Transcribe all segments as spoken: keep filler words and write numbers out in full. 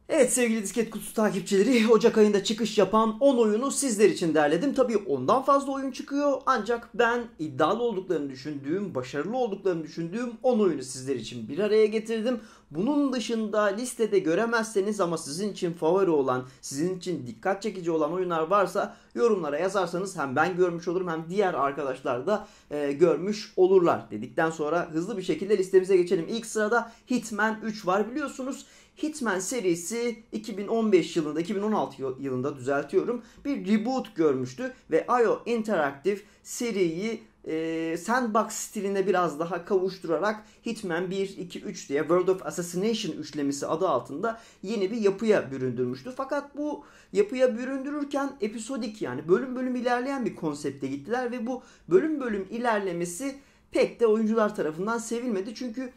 Evet sevgili Disket Kutusu takipçileri, Ocak ayında çıkış yapan on oyunu sizler için derledim. Tabii ondan fazla oyun çıkıyor ancak ben iddialı olduklarını düşündüğüm, başarılı olduklarını düşündüğüm on oyunu sizler için bir araya getirdim. Bunun dışında listede göremezseniz ama sizin için favori olan, sizin için dikkat çekici olan oyunlar varsa yorumlara yazarsanız hem ben görmüş olurum hem diğer arkadaşlar da e, görmüş olurlar dedikten sonra hızlı bir şekilde listemize geçelim. İlk sırada Hitman üç var, biliyorsunuz. Hitman serisi iki bin on beş yılında, iki bin on altı yılında düzeltiyorum, bir reboot görmüştü ve I O Interactive seriyi e, sandbox stiline biraz daha kavuşturarak Hitman bir, iki, üç diye World of Assassination üçlemesi adı altında yeni bir yapıya büründürmüştü. Fakat bu yapıya büründürürken episodik, yani bölüm bölüm ilerleyen bir konsepte gittiler ve bu bölüm bölüm ilerlemesi pek de oyuncular tarafından sevilmedi. Çünkü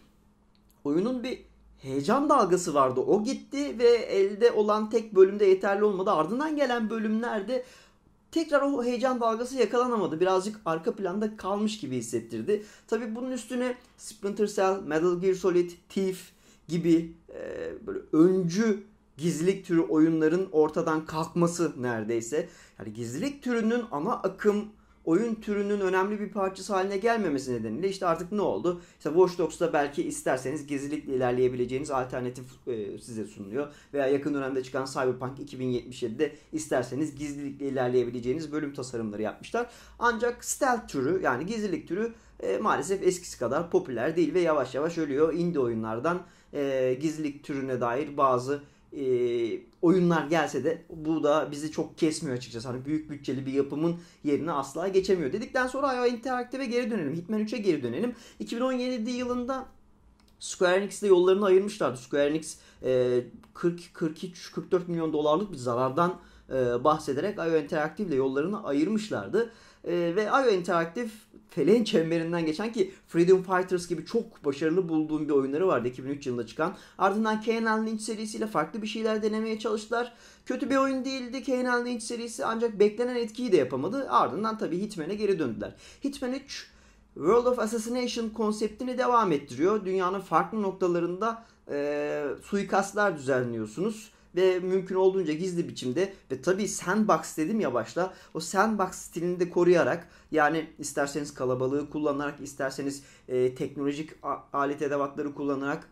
oyunun bir heyecan dalgası vardı. O gitti ve elde olan tek bölümde yeterli olmadı. Ardından gelen bölümlerde tekrar o heyecan dalgası yakalanamadı. Birazcık arka planda kalmış gibi hissettirdi. Tabii bunun üstüne Splinter Cell, Metal Gear Solid, Thief gibi e, böyle öncü gizlilik türü oyunların ortadan kalkması neredeyse. Yani gizlilik türünün ana akım oyun türünün önemli bir parçası haline gelmemesi nedeniyle işte artık ne oldu? İşte Watch Dogs'ta belki isterseniz gizlilikle ilerleyebileceğiniz alternatif e, size sunuluyor. Veya yakın dönemde çıkan Cyberpunk iki bin yetmiş yedi'de isterseniz gizlilikle ilerleyebileceğiniz bölüm tasarımları yapmışlar. Ancak stealth türü, yani gizlilik türü e, maalesef eskisi kadar popüler değil ve yavaş yavaş ölüyor. Indie oyunlardan e, gizlilik türüne dair bazı e, oyunlar gelse de bu da bizi çok kesmiyor açıkçası. Hani büyük bütçeli bir yapımın yerine asla geçemiyor. Dedikten sonra I O Interactive'e geri dönelim. Hitman üç'e geri dönelim. iki bin on yedi yılında Square Enix'le yollarını ayırmışlardı. Square Enix e, kırk, kırk üç, kırk dört milyon dolarlık bir zarardan e, bahsederek I O Interactive ile yollarını ayırmışlardı. E, ve I O Interactive feleğin çemberinden geçen, ki Freedom Fighters gibi çok başarılı bulduğum bir oyunları vardı iki bin üç yılında çıkan. Ardından Kane and Lynch serisiyle farklı bir şeyler denemeye çalıştılar. Kötü bir oyun değildi Kane and Lynch serisi, ancak beklenen etkiyi de yapamadı. Ardından tabii Hitman'e geri döndüler. Hitman üç World of Assassination konseptini devam ettiriyor. Dünyanın farklı noktalarında e, suikastlar düzenliyorsunuz ve mümkün olduğunca gizli biçimde ve tabii sandbox dedim ya başta, o sandbox stilini de koruyarak, yani isterseniz kalabalığı kullanarak, isterseniz e, teknolojik alet edevatları kullanarak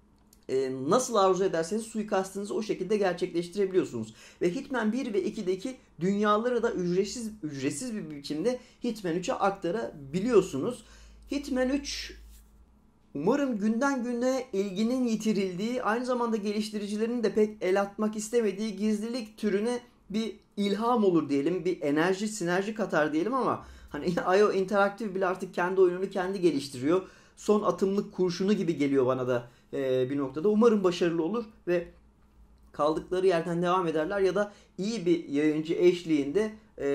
e, nasıl arzu ederseniz suikastınızı o şekilde gerçekleştirebiliyorsunuz. Ve Hitman bir ve iki'deki dünyaları da ücretsiz ücretsiz bir biçimde Hitman üç'e aktarabiliyorsunuz. Hitman üç umarım günden güne ilginin yitirildiği, aynı zamanda geliştiricilerin de pek el atmak istemediği gizlilik türüne bir ilham olur diyelim. Bir enerji, sinerji katar diyelim ama hani I O Interactive bile artık kendi oyununu kendi geliştiriyor. Son atımlık kurşunu gibi geliyor bana da e, bir noktada. Umarım başarılı olur ve kaldıkları yerden devam ederler ya da iyi bir yayıncı eşliğinde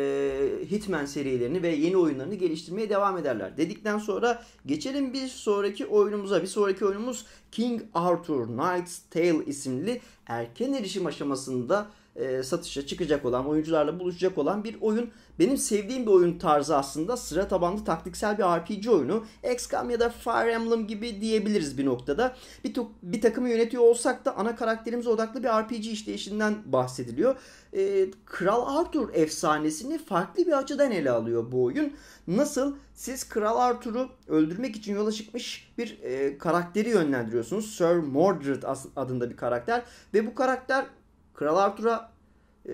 e, Hitman serilerini ve yeni oyunlarını geliştirmeye devam ederler. Dedikten sonra geçelim bir sonraki oyunumuza. Bir sonraki oyunumuz King Arthur Knight's Tale isimli erken erişim aşamasında e, satışa çıkacak olan, oyuncularla buluşacak olan bir oyun. Benim sevdiğim bir oyun tarzı aslında. Sıra tabanlı taktiksel bir R P G oyunu. X COM ya da Fire Emblem gibi diyebiliriz bir noktada. Bir, bir takımı yönetiyor olsak da ana karakterimize odaklı bir R P G işleyişinden bahsediliyor. Ee, Kral Arthur efsanesini farklı bir açıdan ele alıyor bu oyun. Nasıl? Siz Kral Arthur'u öldürmek için yola çıkmış bir e, karakteri yönlendiriyorsunuz. Sir Mordred adında bir karakter. Ve bu karakter Kral Arthur'a e,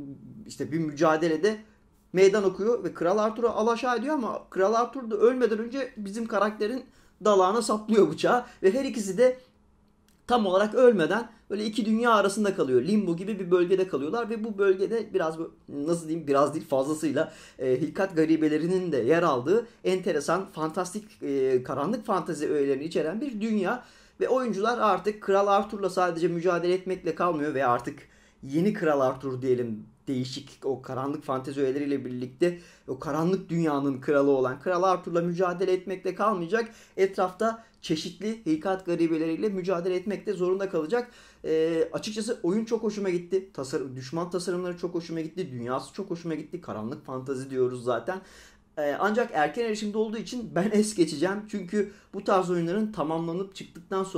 işte bir mücadelede meydan okuyor ve Kral Arthur'u alaşağı ediyor ama Kral Arthur da ölmeden önce bizim karakterin dalağına saplıyor bıçağı ve her ikisi de tam olarak ölmeden böyle iki dünya arasında kalıyor. Limbo gibi bir bölgede kalıyorlar ve bu bölgede biraz, nasıl diyeyim, biraz değil fazlasıyla e, hilkat garibelerinin de yer aldığı enteresan, fantastik, e, karanlık fantezi öğelerini içeren bir dünya. Ve oyuncular artık Kral Arthur'la sadece mücadele etmekle kalmıyor ve artık yeni Kral Arthur diyelim, değişik o karanlık fantezi öğeleriyle birlikte o karanlık dünyanın kralı olan Kral Arthur'la mücadele etmekle kalmayacak. Etrafta çeşitli hilkat garibeleriyle mücadele etmekte zorunda kalacak. Ee, açıkçası oyun çok hoşuma gitti. Tasarım, düşman tasarımları çok hoşuma gitti. Dünyası çok hoşuma gitti. Karanlık fantezi diyoruz zaten. Ee, ancak erken erişimde olduğu için ben es geçeceğim. Çünkü bu tarz oyunların tamamlanıp çıktıktan sonra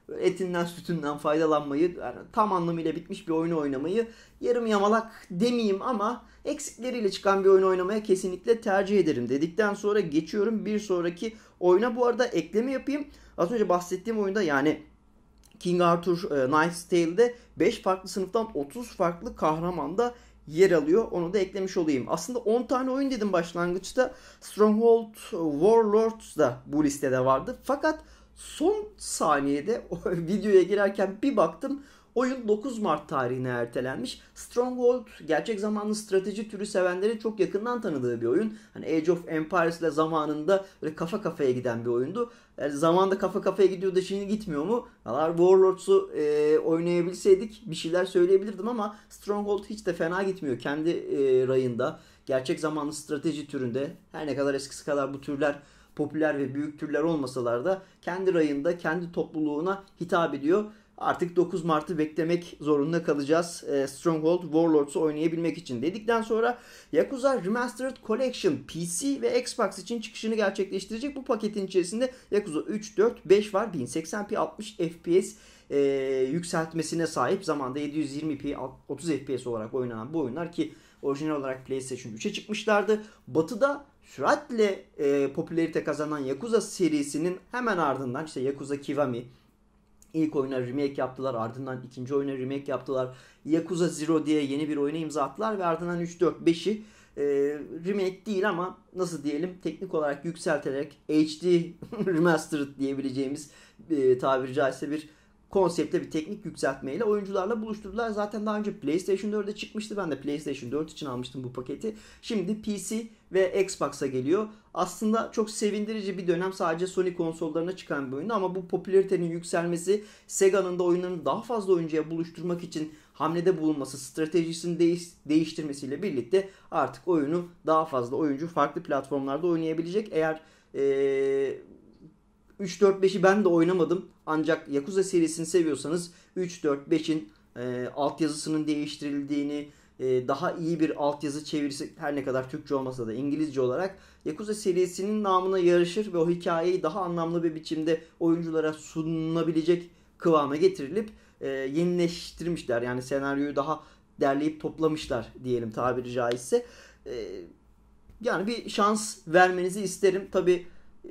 etinden sütünden faydalanmayı, yani tam anlamıyla bitmiş bir oyunu oynamayı, yarım yamalak demeyeyim ama eksikleriyle çıkan bir oyun oynamaya kesinlikle tercih ederim dedikten sonra geçiyorum bir sonraki oyuna. Bu arada ekleme yapayım. Az önce bahsettiğim oyunda, yani King Arthur e, Knight's Tale'de beş farklı sınıftan otuz farklı kahraman da yer alıyor. Onu da eklemiş olayım. Aslında on tane oyun dedim başlangıçta. Stronghold Warlords da bu listede vardı. Fakat son saniyede o videoya girerken bir baktım, oyun dokuz Mart tarihine ertelenmiş. Stronghold gerçek zamanlı strateji türü sevenlerin çok yakından tanıdığı bir oyun. Hani Age of Empires ile zamanında böyle kafa kafaya giden bir oyundu. Yani zamanda kafa kafaya gidiyor da şimdi gitmiyor mu? Valla Warlords'u e, oynayabilseydik bir şeyler söyleyebilirdim ama Stronghold hiç de fena gitmiyor. Kendi e, rayında, gerçek zamanlı strateji türünde, her ne kadar eskisi kadar bu türler popüler ve büyük türler olmasalar da kendi rayında, kendi topluluğuna hitap ediyor. Artık dokuz Mart'ı beklemek zorunda kalacağız Stronghold Warlords'u oynayabilmek için dedikten sonra Yakuza Remastered Collection P C ve Xbox için çıkışını gerçekleştirecek. Bu paketin içerisinde Yakuza üç, dört, beş var. bin seksen p altmış F P S e, yükseltmesine sahip. Zamanda yedi yüz yirmi p otuz F P S olarak oynanan bu oyunlar, ki orijinal olarak PlayStation üçe çıkmışlardı. Batı'da süratle e, popülerite kazanan Yakuza serisinin hemen ardından işte Yakuza Kiwami, İlk oyuna remake yaptılar. Ardından ikinci oyuna remake yaptılar. Yakuza Zero diye yeni bir oyuna imza attılar ve ardından üç, dört, beşi e, remake değil ama nasıl diyelim, teknik olarak yükselterek H D Remastered diyebileceğimiz e, tabiri caizse bir konseptle, bir teknik yükseltmeyle oyuncularla buluşturdular. Zaten daha önce PlayStation dörde çıkmıştı. Ben de PlayStation dört için almıştım bu paketi. Şimdi P C ve Xbox'a geliyor. Aslında çok sevindirici bir dönem, sadece Sony konsollarına çıkan bir oyundu ama bu popülaritenin yükselmesi, Sega'nın da oyunlarını daha fazla oyuncuya buluşturmak için hamlede bulunması, stratejisini değiş- değiştirmesiyle birlikte artık oyunu daha fazla oyuncu farklı platformlarda oynayabilecek. Eğer ee, üç, dört, beşi ben de oynamadım. Ancak Yakuza serisini seviyorsanız üç, dört, beşin e, altyazısının değiştirildiğini, e, daha iyi bir altyazı çevirisi, her ne kadar Türkçe olmasa da İngilizce olarak, Yakuza serisinin namına yarışır ve o hikayeyi daha anlamlı bir biçimde oyunculara sunulabilecek kıvama getirilip e, yenileştirmişler. Yani senaryoyu daha derleyip toplamışlar diyelim tabiri caizse. E, yani bir şans vermenizi isterim. Tabi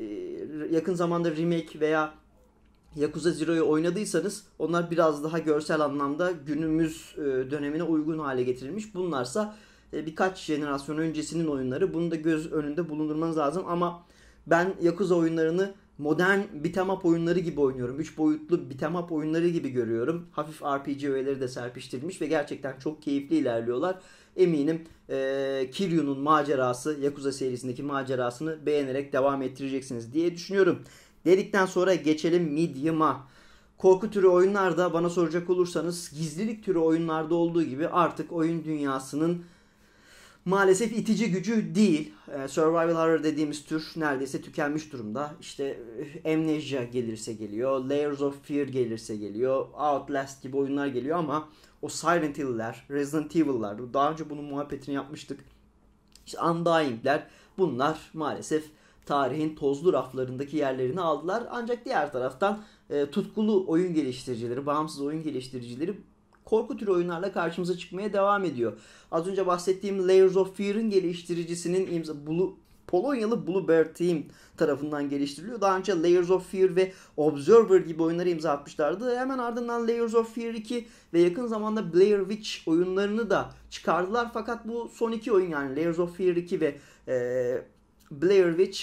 yakın zamanda remake veya Yakuza Zero'yu oynadıysanız onlar biraz daha görsel anlamda günümüz dönemine uygun hale getirilmiş. Bunlarsa birkaç jenerasyon öncesinin oyunları. Bunu da göz önünde bulundurmanız lazım ama ben Yakuza oyunlarını modern beat'em up oyunları gibi oynuyorum. üç boyutlu beat'em up oyunları gibi görüyorum. Hafif R P G öğeleri de serpiştirilmiş ve gerçekten çok keyifli ilerliyorlar. Eminim e, Kiryu'nun macerası, Yakuza serisindeki macerasını beğenerek devam ettireceksiniz diye düşünüyorum. Dedikten sonra geçelim Medium'a. Korku türü oyunlarda bana soracak olursanız, gizlilik türü oyunlarda olduğu gibi artık oyun dünyasının maalesef itici gücü değil. Survival horror dediğimiz tür neredeyse tükenmiş durumda. İşte Amnesia gelirse geliyor, Layers of Fear gelirse geliyor, Outlast gibi oyunlar geliyor ama o Silent Hill'ler, Resident Evil'lar, daha önce bunun muhabbetini yapmıştık. İşte Undying'ler, bunlar maalesef tarihin tozlu raflarındaki yerlerini aldılar. Ancak diğer taraftan e, tutkulu oyun geliştiricileri, bağımsız oyun geliştiricileri korku türü oyunlarla karşımıza çıkmaya devam ediyor. Az önce bahsettiğim Layers of Fear'ın geliştiricisinin imza, Blue, Polonyalı Bluebird Team tarafından geliştiriliyor. Daha önce Layers of Fear ve Observer gibi oyunları imza atmışlardı. Hemen ardından Layers of Fear iki ve yakın zamanda Blair Witch oyunlarını da çıkardılar. Fakat bu son iki oyun, yani Layers of Fear iki ve e, Blair Witch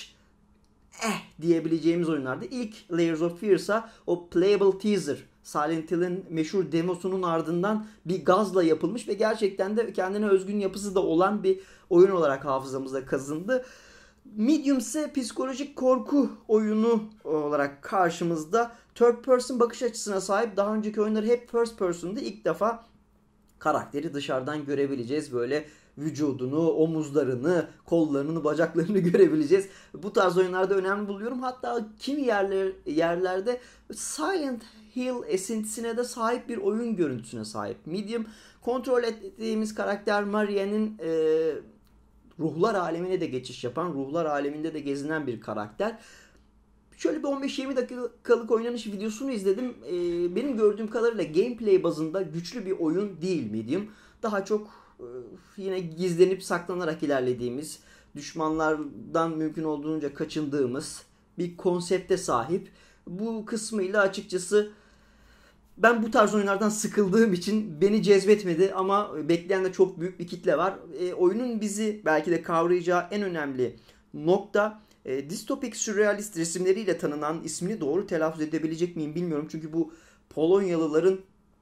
eh diyebileceğimiz oyunlardı. İlk Layers of Fear ise o playable teaser, Silent Hill'in meşhur demosunun ardından bir gazla yapılmış ve gerçekten de kendine özgün yapısı da olan bir oyun olarak hafızamıza kazındı. Medium ise psikolojik korku oyunu olarak karşımızda. Third person bakış açısına sahip. Daha önceki oyunları hep first person'dı. İlk defa karakteri dışarıdan görebileceğiz. Böyle vücudunu, omuzlarını, kollarını, bacaklarını görebileceğiz. Bu tarz oyunlarda önemli buluyorum. Hatta kimi yerler, yerlerde Silent Hill esintisine de sahip bir oyun görüntüsüne sahip. Medium, kontrol ettiğimiz karakter Maria'nın e, ruhlar alemine de geçiş yapan, ruhlar aleminde de gezinen bir karakter. şöyle bir on beş yirmi dakikalık oynanış videosunu izledim. Ee, benim gördüğüm kadarıyla gameplay bazında güçlü bir oyun değil Medium. Daha çok e, yine gizlenip saklanarak ilerlediğimiz, düşmanlardan mümkün olduğunca kaçındığımız bir konsepte sahip. Bu kısmıyla açıkçası ben bu tarz oyunlardan sıkıldığım için beni cezbetmedi ama bekleyen de çok büyük bir kitle var. E, oyunun bizi belki de kavrayacağı en önemli nokta e, distopik sürrealist resimleriyle tanınan, ismini doğru telaffuz edebilecek miyim bilmiyorum. Çünkü bu Polonyalıların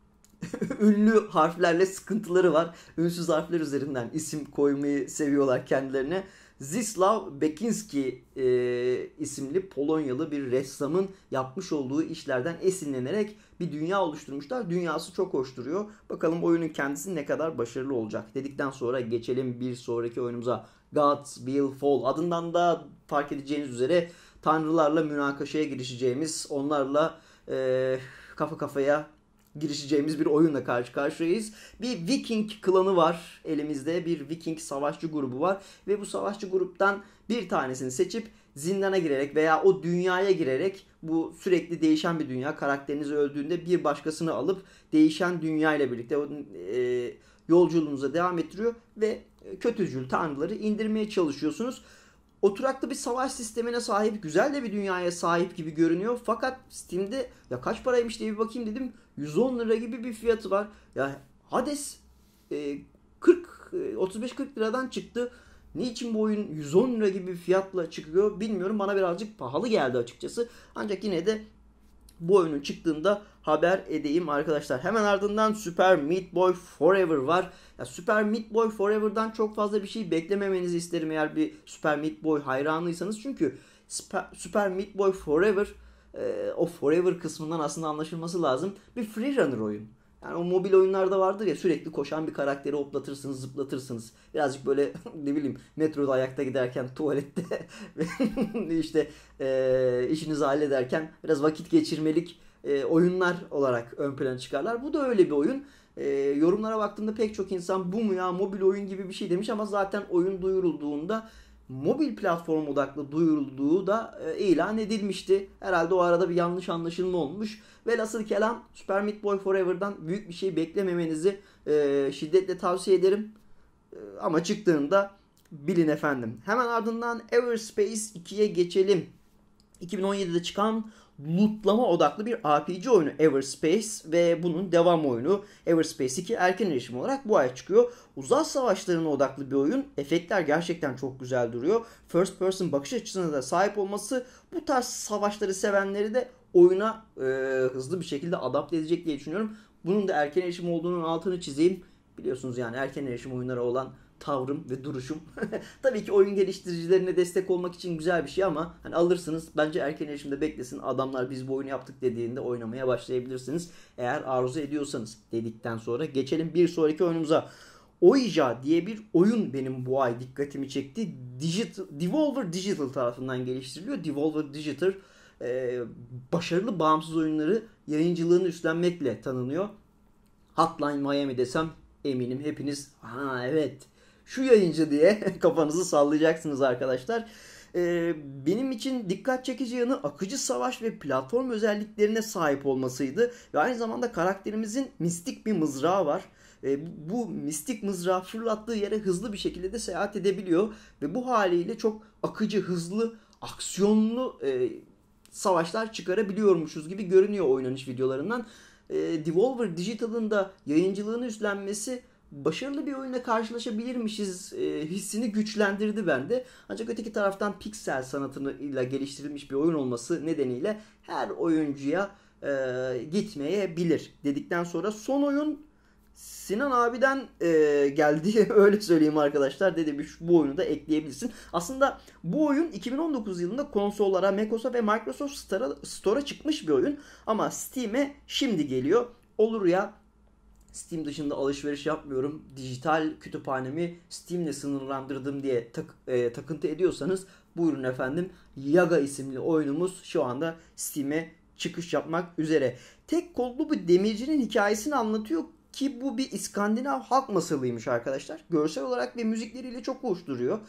ünlü harflerle sıkıntıları var. Ünsüz harfler üzerinden isim koymayı seviyorlar kendilerine. Zdzisław Beksiński e, isimli Polonyalı bir ressamın yapmış olduğu işlerden esinlenerek bir dünya oluşturmuşlar. Dünyası çok hoş duruyor. Bakalım oyunun kendisi ne kadar başarılı olacak dedikten sonra geçelim bir sonraki oyunumuza. Gods Will Fall. Adından da fark edeceğiniz üzere tanrılarla münakaşaya girişeceğimiz, onlarla e, kafa kafaya girişeceğimiz bir oyunla karşı karşıyayız. Bir Viking klanı var elimizde. Bir Viking savaşçı grubu var. Ve bu savaşçı gruptan bir tanesini seçip zindana girerek veya o dünyaya girerek, bu sürekli değişen bir dünya, karakteriniz öldüğünde bir başkasını alıp değişen dünya ile birlikte e, yolculuğunuza devam ettiriyor ve kötücül tanrıları indirmeye çalışıyorsunuz. Oturaklı bir savaş sistemine sahip, güzel de bir dünyaya sahip gibi görünüyor. Fakat Steam'de ya kaç paraymış diye bir bakayım dedim. yüz on lira gibi bir fiyatı var. Ya Hades e, kırk otuz beş kırk liradan çıktı. Niçin bu oyun yüz on lira gibi bir fiyatla çıkıyor bilmiyorum. Bana birazcık pahalı geldi açıkçası. Ancak yine de bu oyunun çıktığında haber edeyim arkadaşlar. Hemen ardından Super Meat Boy Forever var. Ya Super Meat Boy Forever'dan çok fazla bir şey beklememenizi isterim eğer bir Super Meat Boy hayranıysanız. Çünkü Super Meat Boy Forever e, o Forever kısmından aslında anlaşılması lazım. Bir freerunner oyun. Yani o mobil oyunlarda vardır ya, sürekli koşan bir karakteri hoplatırsınız, zıplatırsınız. Birazcık böyle ne bileyim metroda ayakta giderken, tuvalette işte e, işinizi hallederken biraz vakit geçirmelik e, oyunlar olarak ön plana çıkarlar. Bu da öyle bir oyun. E, yorumlara baktığımda pek çok insan bu mu ya, mobil oyun gibi bir şey demiş ama zaten oyun duyurulduğunda mobil platform odaklı duyurulduğu da e, ilan edilmişti. Herhalde o arada bir yanlış anlaşılma olmuş. Velhasıl kelam Super Meat Boy Forever'dan büyük bir şey beklememenizi e, şiddetle tavsiye ederim. E, ama çıktığında bilin efendim. Hemen ardından Everspace ikiye geçelim. iki bin on yedide çıkan lootlama odaklı bir R P G oyunu Everspace ve bunun devam oyunu Everspace iki erken erişim olarak bu ay çıkıyor. Uzay savaşlarına odaklı bir oyun. Efektler gerçekten çok güzel duruyor. First person bakış açısına da sahip olması bu tarz savaşları sevenleri de oyuna e, hızlı bir şekilde adapte edecek diye düşünüyorum. Bunun da erken erişim olduğunun altını çizeyim. Biliyorsunuz yani erken erişim oyunlara olan tavrım ve duruşum. Tabii ki oyun geliştiricilerine destek olmak için güzel bir şey ama hani alırsınız, bence erken erişimde beklesin. Adamlar biz bu oyunu yaptık dediğinde oynamaya başlayabilirsiniz. Eğer arzu ediyorsanız dedikten sonra geçelim bir sonraki oyunumuza. Ouija diye bir oyun benim bu ay dikkatimi çekti. Digital, Devolver Digital tarafından geliştiriliyor. Devolver Digital e, başarılı bağımsız oyunları yayıncılığını üstlenmekle tanınıyor. Hotline Miami desem eminim hepiniz ha evet şu yayıncı diye kafanızı sallayacaksınız arkadaşlar. Ee, benim için dikkat çekici yanı akıcı savaş ve platform özelliklerine sahip olmasıydı. Ve aynı zamanda karakterimizin mistik bir mızrağı var. Ee, bu mistik mızrağı fırlattığı yere hızlı bir şekilde de seyahat edebiliyor. Ve bu haliyle çok akıcı, hızlı, aksiyonlu e, savaşlar çıkarabiliyormuşuz gibi görünüyor oynanış videolarından. E, Devolver Digital'ın da yayıncılığını üstlenmesi başarılı bir oyunla karşılaşabilirmişiz e, hissini güçlendirdi bende. Ancak öteki taraftan piksel sanatıyla geliştirilmiş bir oyun olması nedeniyle her oyuncuya e, gitmeyebilir dedikten sonra son oyun Sinan abiden e, geldi öyle söyleyeyim arkadaşlar, dedi bu oyunu da ekleyebilirsin. Aslında bu oyun iki bin on dokuz yılında konsollara, macOS'a ve Microsoft Store'a, Store'a çıkmış bir oyun ama Steam'e şimdi geliyor. Olur ya, Steam dışında alışveriş yapmıyorum, dijital kütüphanemi Steam'le sınırlandırdım diye tak, e, takıntı ediyorsanız buyurun efendim. Yaga isimli oyunumuz şu anda Steam'e çıkış yapmak üzere. Tek kollu bir demircinin hikayesini anlatıyor ki bu bir İskandinav halk masalıymış arkadaşlar. Görsel olarak ve müzikleriyle çok hoş duruyor.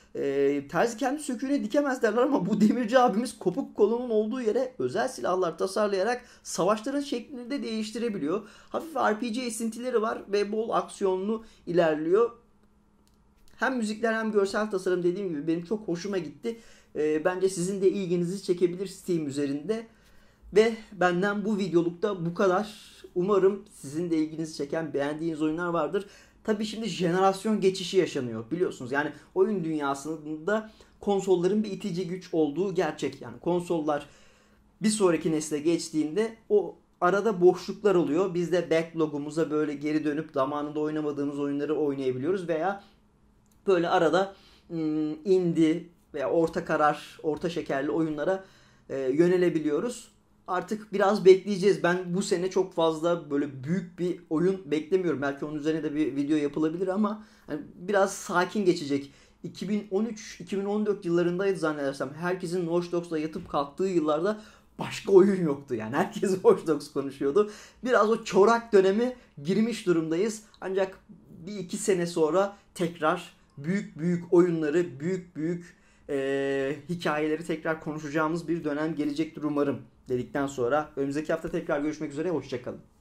E, terzi kendi söküğüne dikemez derler ama bu demirci abimiz kopuk kolunun olduğu yere özel silahlar tasarlayarak savaşların şeklini de değiştirebiliyor. Hafif R P G esintileri var ve bol aksiyonlu ilerliyor. Hem müzikler hem görsel tasarım dediğim gibi benim çok hoşuma gitti. E, bence sizin de ilginizi çekebilir Steam üzerinde. Ve benden bu videolukta bu kadar. Umarım sizin de ilginizi çeken, beğendiğiniz oyunlar vardır. Tabii şimdi jenerasyon geçişi yaşanıyor biliyorsunuz. Yani oyun dünyasında konsolların bir itici güç olduğu gerçek. Yani konsollar bir sonraki nesle geçtiğinde o arada boşluklar oluyor. Biz de backlogumuza böyle geri dönüp zamanında oynamadığımız oyunları oynayabiliyoruz veya böyle arada indie veya orta karar, orta şekerli oyunlara e, yönelebiliyoruz. Artık biraz bekleyeceğiz. Ben bu sene çok fazla böyle büyük bir oyun beklemiyorum. Belki onun üzerine de bir video yapılabilir ama hani biraz sakin geçecek. iki bin on üç iki bin on dört yıllarındaydı zannedersem. Herkesin Watch Dogs'la yatıp kalktığı yıllarda başka oyun yoktu. Yani herkes Watch Dogs konuşuyordu. Biraz o çorak dönemi girmiş durumdayız. Ancak bir iki sene sonra tekrar büyük büyük oyunları, büyük büyük e, hikayeleri tekrar konuşacağımız bir dönem gelecektir umarım dedikten sonra önümüzdeki hafta tekrar görüşmek üzere. Hoşça kalın.